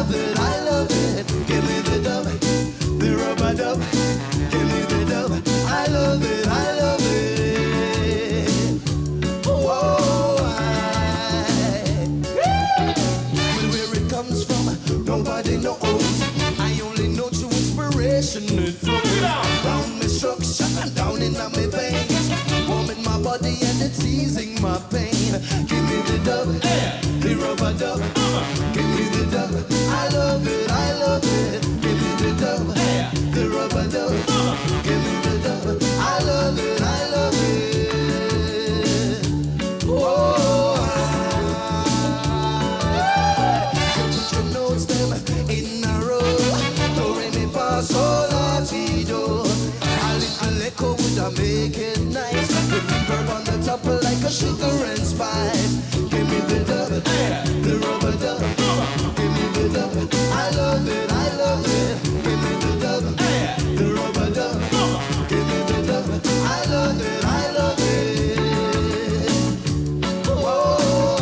love it, I love it. Give me the dub, the rubber dub. Give me the dub, I love it, I love it. Whoa, well, where it comes from, nobody knows. I only know true inspiration. It flows round me structure and down in my veins, warming my body and it's easing my pain. Give me the dub, the rubber dub. Give me the dub, I love it, I love it. Give me the dub, the rubber dub. Give me the dub, I love it, I love it. Whoa, put your notes them in a row. Do re mi fa sol la ti do. A little echo would make it nice. The reverb on the top like a sugar and spice. Give me the dub, the rubber dub. Give me the dub, I love it, I love it. Give me the dub, the rubber dub. Give me the dub, I love it, I love it. Whoa,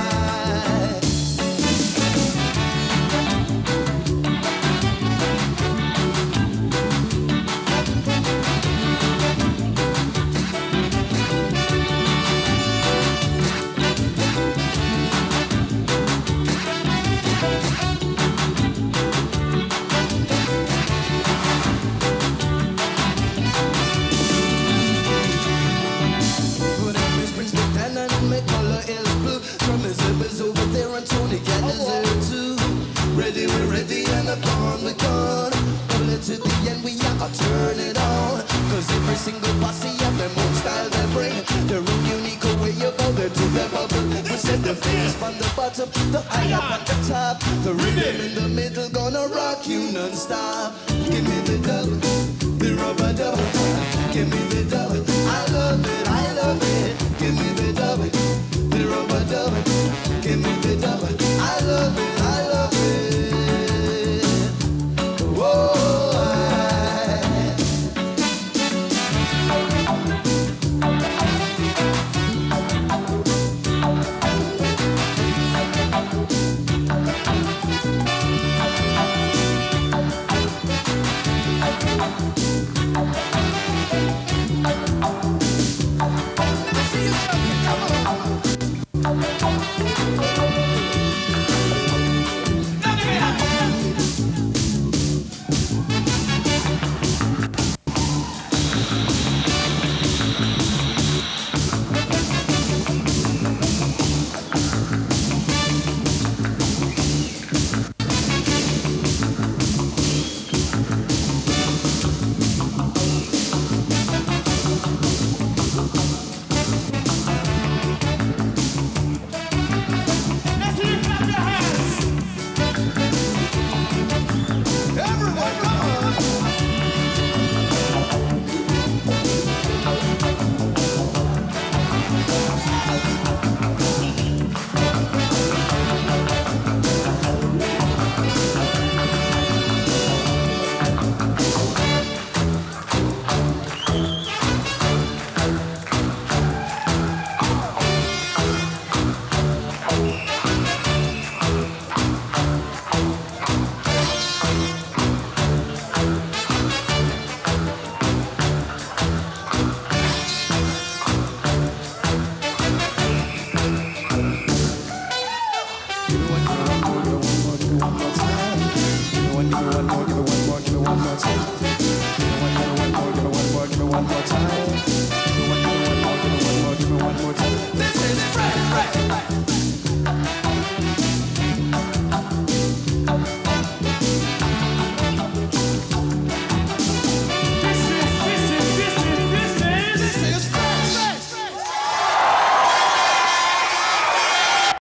ready, we're ready, and upon we're gone. Pull it to the end, we are gonna turn it on. Cause every single posse have their own style they bring. Their own unique way of how they do their bubble. We set the face from the bottom, the high up at the top. The rhythm in the middle gonna rock you non-stop. Give me the dub, the rubber dub. Give me the dub, I love it, I love it. Give me the dub, the rubber dub. Give me the dub, I love it.